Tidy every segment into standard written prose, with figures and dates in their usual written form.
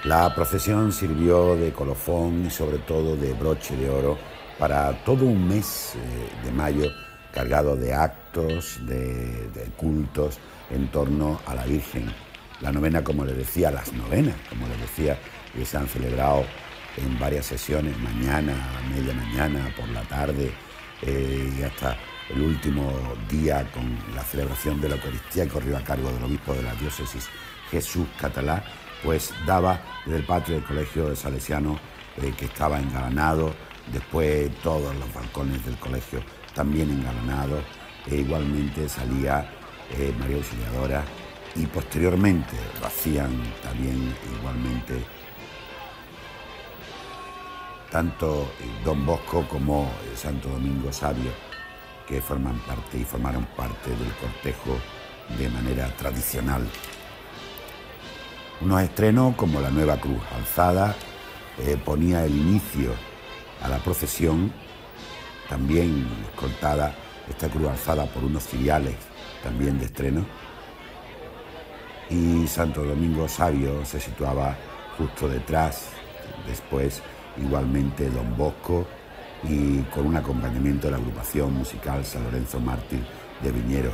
La procesión sirvió de colofón y sobre todo de broche de oro para todo un mes de mayo cargado de actos, de cultos en torno a la Virgen. La novena, como les decía, las novenas, como les decía, que se han celebrado en varias sesiones, mañana, a media mañana, por la tarde y hasta el último día con la celebración de la Eucaristía que corrió a cargo del obispo de la diócesis, Jesús Catalá, pues daba desde el patio del colegio de Salesianos que estaba engalanado, después todos los balcones del colegio también engalanados, e igualmente salía María Auxiliadora y posteriormente lo hacían también igualmente tanto Don Bosco como Santo Domingo Sabio, que formaron parte del cortejo de manera tradicional. Unos estrenos como la nueva cruz alzada ponía el inicio a la procesión, también escoltada esta cruz alzada por unos ciriales también de estreno, y Santo Domingo Sabio se situaba justo detrás, después igualmente Don Bosco y con un acompañamiento de la agrupación musical San Lorenzo Mártir de Viñeros.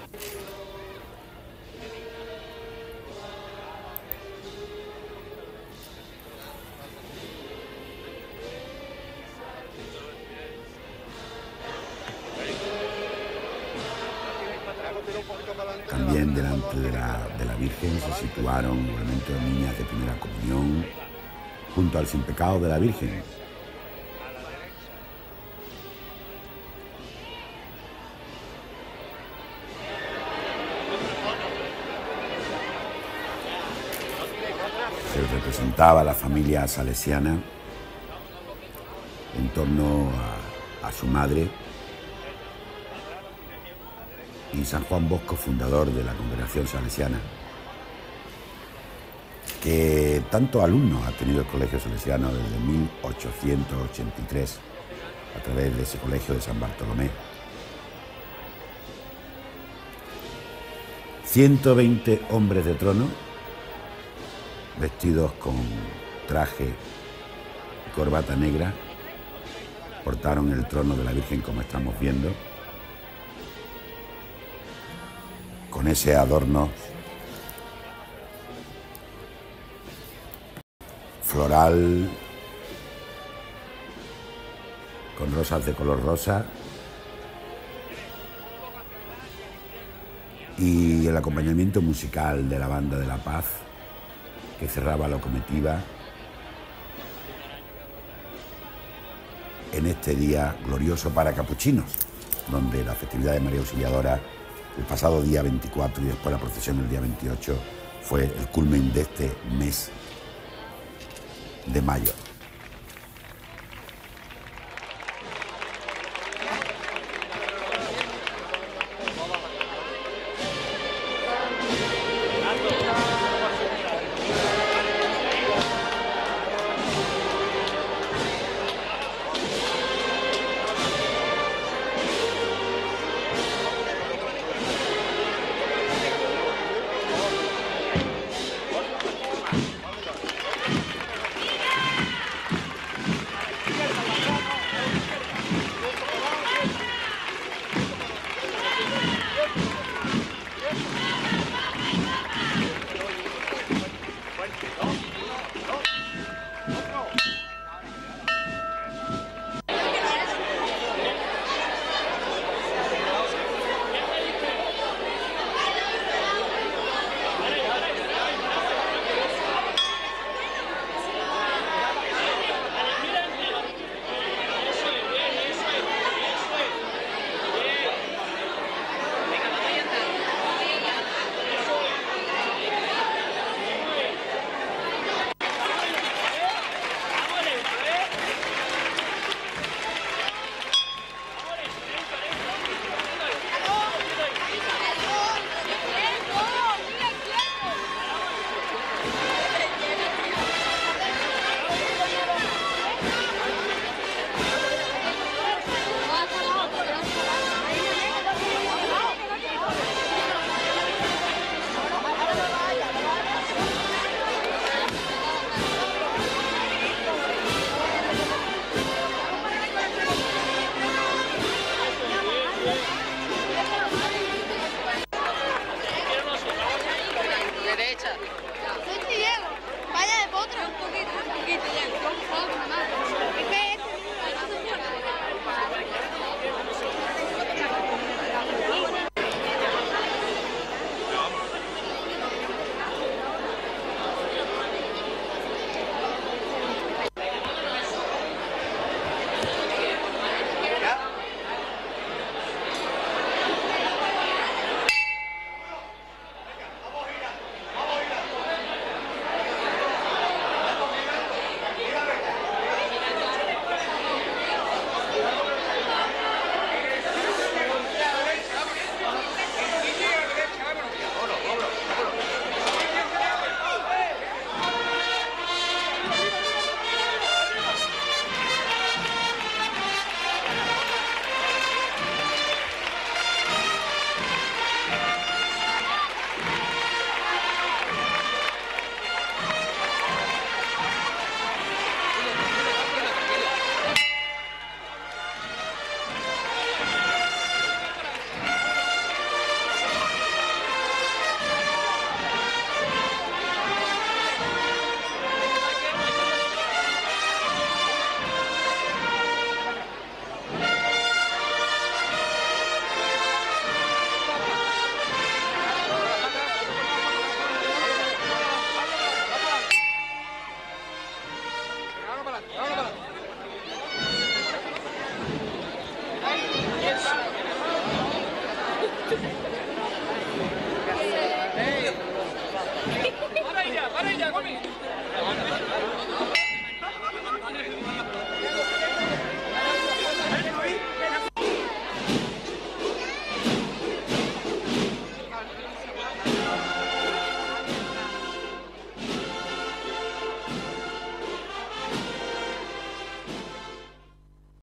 También delante de la Virgen se situaron igualmente niñas de primera comunión junto al sin pecado de la Virgen. Se representaba a la familia salesiana en torno a su madre, y San Juan Bosco, fundador de la Congregación Salesiana, que tantos alumnos ha tenido el Colegio Salesiano desde 1883, a través de ese colegio de San Bartolomé. 120 hombres de trono, vestidos con traje y corbata negra, portaron el trono de la Virgen, como estamos viendo, con ese adorno floral, con rosas de color rosa, y el acompañamiento musical de la Banda de la Paz, que cerraba la comitiva en este día glorioso para capuchinos, donde la festividad de María Auxiliadora el pasado día 24 y después la procesión el día 28 fue el culmen de este mes de mayo.